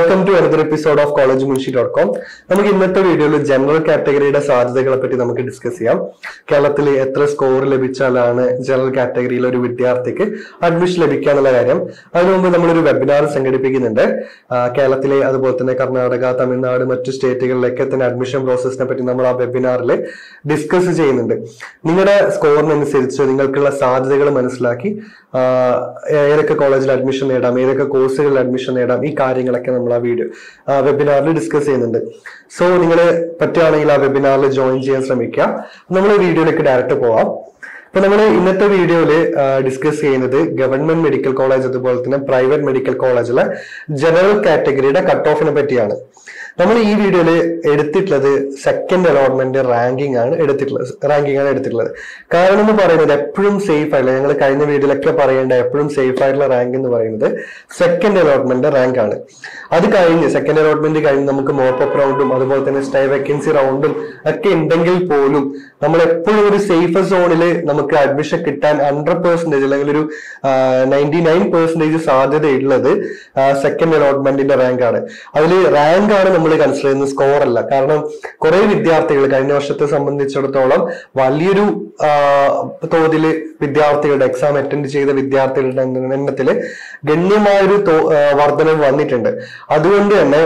Welcome to another episode of collegemunshi.com. നമുക്ക് ഇന്നത്തെ വീഡിയോയിൽ ജനറൽ കാറ്റഗറിയുടെ സാധ്യതകളെ പറ്റി നമുക്ക് ഡിസ്കസ് ചെയ്യാം. കേരളത്തിൽ എത്ര സ്കോർ ലഭിച്ചാലാണ് ജനറൽ കാറ്റഗറിയിൽ ഒരു വിദ്യാർത്ഥിക്ക് അഡ്മിഷൻ ലഭിക്കുക എന്നുള്ള കാര്യം. അതിനു മുമ്പ് നമ്മളൊരു വെബിനാർ സംഘടിപ്പിക്കുന്നുണ്ട്. കേരളത്തിലെ അതുപോലെ തന്നെ കർണാടക, തമിഴ്നാട്, മറ്റു സ്റ്റേറ്റുകളിലൊക്കെ തന്നെ അഡ്മിഷൻ പ്രോസസ്സിനെ പറ്റി നമ്മൾ ആ വെബിനാറിൽ ഡിസ്കസ് ചെയ്യുന്നുണ്ട്. നിങ്ങളുടെ സ്കോറിനനുസരിച്ച് നിങ്ങൾക്കുള്ള സാധ്യതകൾ മനസ്സിലാക്കി ഏതൊക്കെ കോളേജിൽ അഡ്മിഷൻ നേടാം, ഏതൊക്കെ കോഴ്സുകളിൽ അഡ്മിഷൻ നേടാം, ഈ കാര്യങ്ങളൊക്കെ നമ്മൾ ആ വെബിനാറിൽ ഡിസ്കസ് ചെയ്യുന്നുണ്ട്. സോ നിങ്ങൾ പറ്റുകയാണെങ്കിൽ ആ വെബിനാറിൽ ജോയിൻ ചെയ്യാൻ ശ്രമിക്കുക. നമ്മൾ വീഡിയോയിലേക്ക് ഡയറക്റ്റ് പോവാം. അപ്പൊ നമ്മൾ ഇന്നത്തെ വീഡിയോയിൽ ഡിസ്കസ് ചെയ്യുന്നത് ഗവൺമെന്റ് മെഡിക്കൽ കോളേജ് അതുപോലെ തന്നെ പ്രൈവറ്റ് മെഡിക്കൽ കോളേജിലെ ജനറൽ കാറ്റഗറിയുടെ കട്ട് ഓഫിനെ പറ്റിയാണ്. നമ്മൾ ഈ വീഡിയോയിൽ എടുത്തിട്ടുള്ളത് സെക്കൻഡ് അലോട്ട്മെന്റ് റാങ്കിങ് ആണ് എടുത്തിട്ടുള്ളത്. കാരണം എന്ന് പറയുന്നത് എപ്പോഴും സേഫ് ആയിട്ടുള്ള, ഞങ്ങൾ കഴിഞ്ഞ വീഡിയോയിലൊക്കെ പറയേണ്ട എപ്പോഴും സേഫ് ആയിട്ടുള്ള റാങ്ക് എന്ന് പറയുന്നത് സെക്കൻഡ് അലോട്ട്മെന്റ് റാങ്ക് ആണ്. അത് കഴിഞ്ഞ് സെക്കൻഡ് അലോട്ട്മെന്റ് കഴിഞ്ഞ് നമുക്ക് മോപ്പപ്പ് റൗണ്ടും അതുപോലെ തന്നെ സ്റ്റേ വേക്കൻസി റൗണ്ടും ഒക്കെ ഉണ്ടെങ്കിൽ പോലും നമ്മൾ എപ്പോഴും ഒരു സേഫ് സോണിൽ നമുക്ക് അഡ്മിഷൻ കിട്ടാൻ 100% അല്ലെങ്കിൽ ഒരു 99% സാധ്യതയുള്ളത് സെക്കൻഡ് അലോട്ട്മെന്റിന്റെ റാങ്ക് ആണ്. അതിൽ റാങ്ക് ആണ് നമ്മൾ കൺസിഡർ ചെയ്യുന്ന, സ്കോർ അല്ല. കാരണം കുറെ വിദ്യാർത്ഥികൾ കഴിഞ്ഞ വർഷത്തെ സംബന്ധിച്ചിടത്തോളം വലിയൊരു തോതില് വിദ്യാർത്ഥികളുടെ എക്സാം അറ്റൻഡ് ചെയ്ത വിദ്യാർത്ഥികളുടെ എണ്ണത്തില് ഗണ്യമായൊരു വർധനവ് വന്നിട്ടുണ്ട്. അതുകൊണ്ട് തന്നെ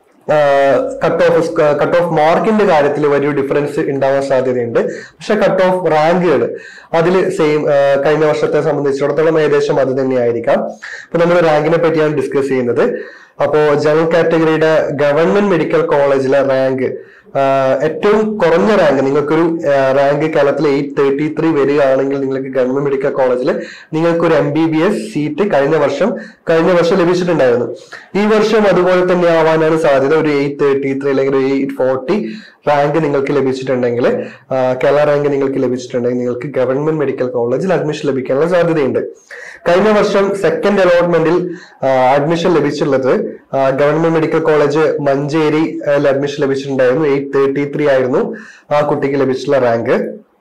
കട്ട് ഓഫ് മാർക്കിന്റെ കാര്യത്തിൽ വലിയൊരു ഡിഫറൻസ് ഉണ്ടാവാൻ സാധ്യതയുണ്ട്. പക്ഷെ കട്ട് ഓഫ് റാങ്കുകൾ അതിൽ സെയിം കഴിഞ്ഞ വർഷത്തെ സംബന്ധിച്ചിടത്തോളം ഏകദേശം അത് തന്നെയായിരിക്കാം. അപ്പൊ നമ്മൾ റാങ്കിനെ പറ്റിയാണ് ഡിസ്കസ് ചെയ്യുന്നത്. അപ്പോ ജനറൽ കാറ്റഗറിയുടെ ഗവൺമെന്റ് മെഡിക്കൽ കോളേജിലെ റാങ്ക്, ഏറ്റവും കുറഞ്ഞ റാങ്ക്, നിങ്ങൾക്കൊരു റാങ്ക് കേരളത്തിൽ 833 വരികയാണെങ്കിൽ നിങ്ങൾക്ക് ഗവൺമെന്റ് മെഡിക്കൽ കോളേജിൽ നിങ്ങൾക്കൊരു MBBS സീറ്റ് കഴിഞ്ഞ വർഷം ലഭിച്ചിട്ടുണ്ടായിരുന്നു. ഈ വർഷം അതുപോലെ തന്നെ ആവാനാണ് സാധ്യത. ഒരു 833 അല്ലെങ്കിൽ ഒരു 840 റാങ്ക് നിങ്ങൾക്ക് ലഭിച്ചിട്ടുണ്ടെങ്കിൽ, കേരള റാങ്ക് നിങ്ങൾക്ക് ലഭിച്ചിട്ടുണ്ടെങ്കിൽ നിങ്ങൾക്ക് ഗവൺമെന്റ് മെഡിക്കൽ കോളേജിൽ അഡ്മിഷൻ ലഭിക്കാനുള്ള സാധ്യതയുണ്ട്. കഴിഞ്ഞ വർഷം സെക്കൻഡ് അലോട്ട്മെന്റിൽ അഡ്മിഷൻ ലഭിച്ചിട്ടുള്ളത് government medical college Manjeri admission ലഭിച്ചിട്ടുണ്ടായിരുന്നു. 833 ആയിരുന്നു ആ കുട്ടിക്ക് ലഭിച്ചിട്ടുള്ള റാങ്ക്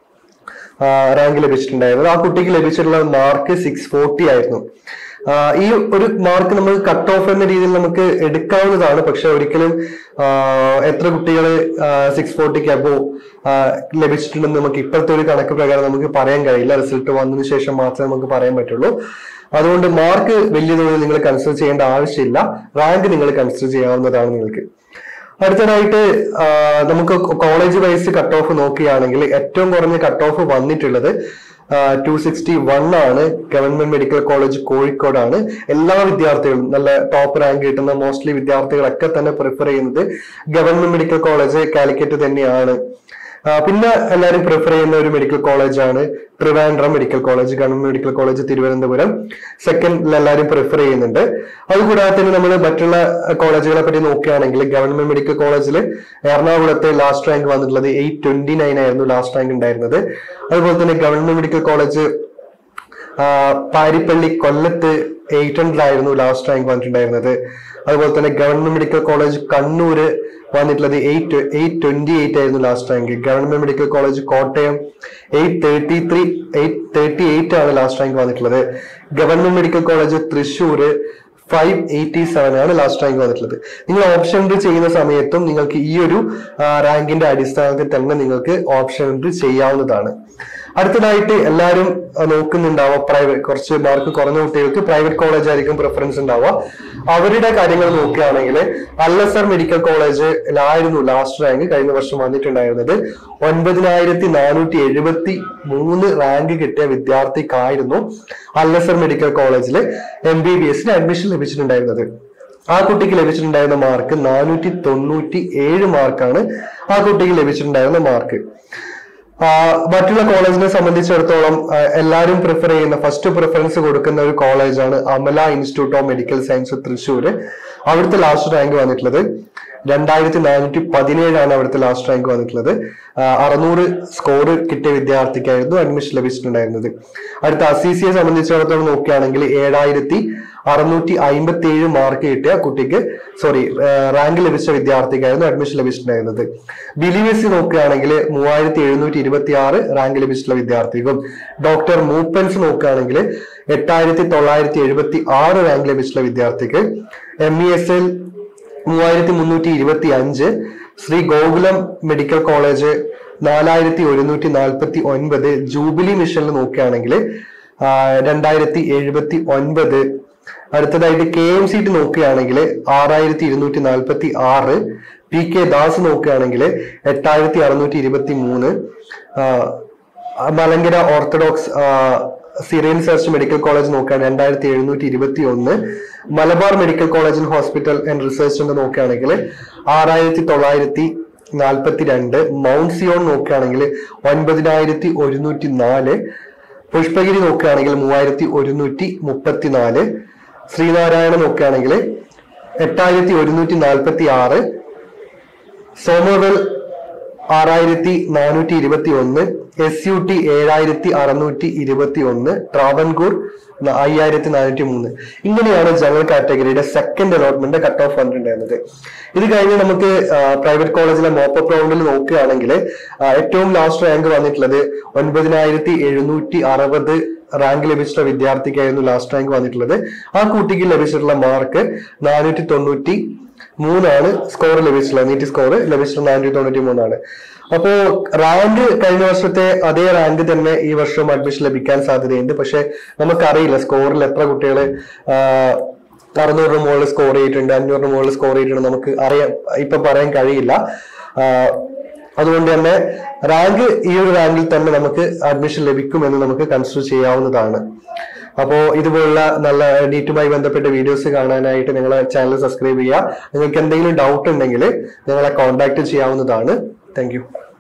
ലഭിച്ചിട്ടുണ്ടായിരുന്നത്. ആ കുട്ടിക്ക് ലഭിച്ചിട്ടുള്ള മാർക്ക് 640 ആയിരുന്നു. ഈ ഒരു മാർക്ക് നമ്മൾ കട്ട് ഓഫ് എന്ന രീതിയിൽ നമുക്ക് എടുക്കാവുന്നതാണ്. പക്ഷെ ഒരിക്കലും എത്ര കുട്ടികൾ 640 അബോ ലഭിച്ചിട്ടുണ്ടെന്ന് നമുക്ക് ഇപ്പോഴത്തെ ഒരു കണക്ക് പ്രകാരം നമുക്ക് പറയാൻ കഴിയില്ല. റിസൾട്ട് വന്നതിന് ശേഷം മാത്രമേ നമുക്ക് പറയാൻ പറ്റുള്ളൂ. അതുകൊണ്ട് മാർക്ക് വലിയ തോതിൽ നിങ്ങൾ കൺസിഡർ ചെയ്യേണ്ട ആവശ്യമില്ല. റാങ്ക് നിങ്ങൾ കൺസിഡർ ചെയ്യാവുന്നതാണ് നിങ്ങൾക്ക്. അടുത്തതായിട്ട് നമുക്ക് കോളേജ് വൈസ് കട്ട് ഓഫ് നോക്കുകയാണെങ്കിൽ ഏറ്റവും കുറഞ്ഞ കട്ട് ഓഫ് വന്നിട്ടുള്ളത് 261 ആണ്. ഗവൺമെന്റ് മെഡിക്കൽ കോളേജ് കോഴിക്കോടാണ്. എല്ലാ വിദ്യാർത്ഥികളും നല്ല ടോപ്പ് റാങ്ക് കിട്ടുന്ന മോസ്റ്റ്ലി വിദ്യാർത്ഥികളൊക്കെ തന്നെ പ്രിഫർ ചെയ്യുന്നത് ഗവൺമെന്റ് മെഡിക്കൽ കോളേജ് കാലിക്കറ്റ് തന്നെയാണ്. പിന്നെ എല്ലാവരും പ്രിഫർ ചെയ്യുന്ന ഒരു മെഡിക്കൽ കോളേജാണ് Trivandrum medical college, government medical college Thiruvananthapuram സെക്കൻഡിൽ എല്ലാവരും പ്രിഫർ ചെയ്യുന്നുണ്ട്. അതുകൂടാതെ തന്നെ നമ്മൾ മറ്റുള്ള കോളേജുകളെ പറ്റി നോക്കുകയാണെങ്കിൽ ഗവൺമെന്റ് മെഡിക്കൽ കോളേജിൽ എറണാകുളത്തെ ലാസ്റ്റ് റാങ്ക് വന്നിട്ടുള്ളത് 829 ആയിരുന്നു ലാസ്റ്റ് റാങ്ക് ഉണ്ടായിരുന്നത്. അതുപോലെ തന്നെ ഗവൺമെന്റ് മെഡിക്കൽ കോളേജ് പാരിപ്പള്ളി കൊല്ലത്ത് 800 ആയിരുന്നു ലാസ്റ്റ് റാങ്ക് വന്നിട്ടുണ്ടായിരുന്നത്. അതുപോലെ തന്നെ ഗവൺമെന്റ് മെഡിക്കൽ കോളേജ് കണ്ണൂര് വന്നിട്ടുള്ളത് 828 ആയിരുന്നു last rank. Government medical college Kottayam 838 ആണ് ലാസ്റ്റ് റാങ്ക് വന്നിട്ടുള്ളത്. ഗവൺമെന്റ് മെഡിക്കൽ കോളേജ് തൃശ്ശൂര് 587 ആണ് ലാസ്റ്റ് റാങ്ക് വന്നിട്ടുള്ളത്. നിങ്ങൾ ഓപ്ഷൻ എൻട്രി ചെയ്യുന്ന സമയത്തും നിങ്ങൾക്ക് ഈ ഒരു റാങ്കിന്റെ അടിസ്ഥാനത്തിൽ തന്നെ നിങ്ങൾക്ക് ഓപ്ഷൻ എൻട്രി ചെയ്യാവുന്നതാണ്. അടുത്തതായിട്ട് എല്ലാവരും നോക്കുന്നുണ്ടാവുക കുറച്ച് മാർക്ക് കുറഞ്ഞ കുട്ടികൾക്ക് പ്രൈവറ്റ് കോളേജ് ആയിരിക്കും പ്രിഫറൻസ് ഉണ്ടാവുക. അവരുടെ കാര്യങ്ങൾ നോക്കുകയാണെങ്കിൽ അല്ലസർ മെഡിക്കൽ കോളേജിലായിരുന്നു ലാസ്റ്റ് റാങ്ക് കഴിഞ്ഞ വർഷം വന്നിട്ടുണ്ടായിരുന്നത്. 9473 റാങ്ക് കിട്ടിയ വിദ്യാർത്ഥിക്കായിരുന്നു അല്ലസർ മെഡിക്കൽ കോളേജിൽ MBBS അഡ്മിഷൻ ലഭിച്ചിട്ടുണ്ടായിരുന്നത്. ആ കുട്ടിക്ക് ലഭിച്ചിട്ടുണ്ടായിരുന്ന മാർക്ക് 497 മാർക്കാണ് ആ കുട്ടിക്ക് ലഭിച്ചിട്ടുണ്ടായിരുന്ന മാർക്ക്. മറ്റുള്ള കോളേജിനെ സംബന്ധിച്ചിടത്തോളം എല്ലാവരും പ്രിഫർ ചെയ്യുന്ന, ഫസ്റ്റ് പ്രിഫറൻസ് കൊടുക്കുന്ന ഒരു കോളേജാണ് Amala institute of medical science Thrissur. അവിടുത്തെ ലാസ്റ്റ് റാങ്ക് വന്നിട്ടുള്ളത് 2417 ആണ് അവിടുത്തെ ലാസ്റ്റ് റാങ്ക് വന്നിട്ടുള്ളത്. 600 സ്കോർ കിട്ടിയ വിദ്യാർത്ഥിക്കായിരുന്നു അഡ്മിഷൻ ലഭിച്ചിട്ടുണ്ടായിരുന്നത്. അടുത്ത അസീസിയെ സംബന്ധിച്ചിടത്തോളം നോക്കുകയാണെങ്കിൽ 7657 മാർക്ക് കിട്ടിയ കുട്ടിക്ക് റാങ്ക് ലഭിച്ച വിദ്യാർത്ഥിക്കായിരുന്നു അഡ്മിഷൻ ലഭിച്ചിട്ടുണ്ടായിരുന്നത്. ബിലിവേഴ്സി നോക്കുകയാണെങ്കിൽ 3726 റാങ്ക് ലഭിച്ചിട്ടുള്ള വിദ്യാർത്ഥിക്കും. ഡോക്ടർ മൂപ്പൻസ് നോക്കുകയാണെങ്കിൽ 8976 റാങ്ക് ലഭിച്ചിട്ടുള്ള വിദ്യാർത്ഥിക്ക്. MESL 3325. Sree Gokulam medical college 4149. Jubilee മിഷനിൽ നോക്കുകയാണെങ്കിൽ 2079. അടുത്തതായിട്ട് KMCT നോക്കുകയാണെങ്കിൽ 6246. PK ദാസ് നോക്കുകയാണെങ്കിൽ 8623. Malankara orthodox Syrian church medical college നോക്കുകയാണെങ്കിൽ 2721. Malabar medical college and hospital and research centre നോക്കുകയാണെങ്കിൽ 6942. മൗണ്ട് സിയോൺ നോക്കുകയാണെങ്കിൽ 9104. പുഷ്പഗിരി നോക്കുകയാണെങ്കിൽ 3134. ശ്രീനാരായണ നോക്കുകയാണെങ്കിൽ 8146. സോമർവെൽ 6421. SUT 7621. ട്രാവൻകൂർ 5403. ഇങ്ങനെയാണ് ജനറൽ കാറ്റഗറിയുടെ സെക്കൻഡ് അലോട്ട്മെന്റ് കട്ട് ഓഫ് വന്നിട്ടുണ്ടായിരുന്നത്. ഇത് കഴിഞ്ഞ് നമുക്ക് പ്രൈവറ്റ് കോളേജിലെ മോപ്പപ്പ് റൗണ്ടിൽ നോക്കുകയാണെങ്കിൽ ഏറ്റവും ലാസ്റ്റ് റാങ്ക് വന്നിട്ടുള്ളത് 9760 റാങ്ക് ലഭിച്ചിട്ടുള്ള വിദ്യാർത്ഥിക്കായിരുന്നു ലാസ്റ്റ് റാങ്ക് വന്നിട്ടുള്ളത്. ആ കുട്ടിക്ക് ലഭിച്ചിട്ടുള്ള മാർക്ക് 493 സ്കോർ ലഭിച്ചിട്ടുള്ളത്. നീറ്റ് സ്കോർ ലഭിച്ചിട്ടുള്ള 493. അപ്പോ റാങ്ക് കഴിഞ്ഞ വർഷത്തെ അതേ റാങ്ക് തന്നെ ഈ വർഷം അഡ്മിഷൻ ലഭിക്കാൻ സാധ്യതയുണ്ട്. പക്ഷെ നമുക്കറിയില്ല സ്കോറിൽ എത്ര കുട്ടികൾ 600 മുകളിൽ സ്കോർ ചെയ്തിട്ടുണ്ട്, 500 മുകളിൽ സ്കോർ ചെയ്തിട്ടുണ്ട്, നമുക്ക് ഇപ്പൊ പറയാൻ കഴിയില്ല. അതുകൊണ്ട് തന്നെ റാങ്ക് ഈ ഒരു റാങ്കിൽ തന്നെ നമുക്ക് അഡ്മിഷൻ ലഭിക്കുമെന്ന് നമുക്ക് കൺസിഡർ ചെയ്യാവുന്നതാണ്. അപ്പോ ഇതുപോലുള്ള നല്ല നീറ്റുമായി ബന്ധപ്പെട്ട വീഡിയോസ് കാണാനായിട്ട് നിങ്ങളെ ചാനൽ സബ്സ്ക്രൈബ് ചെയ്യുക. നിങ്ങൾക്ക് എന്തെങ്കിലും ഡൗട്ട് ഉണ്ടെങ്കിൽ നിങ്ങളെ കോൺടാക്ട് ചെയ്യാവുന്നതാണ്. Thank U.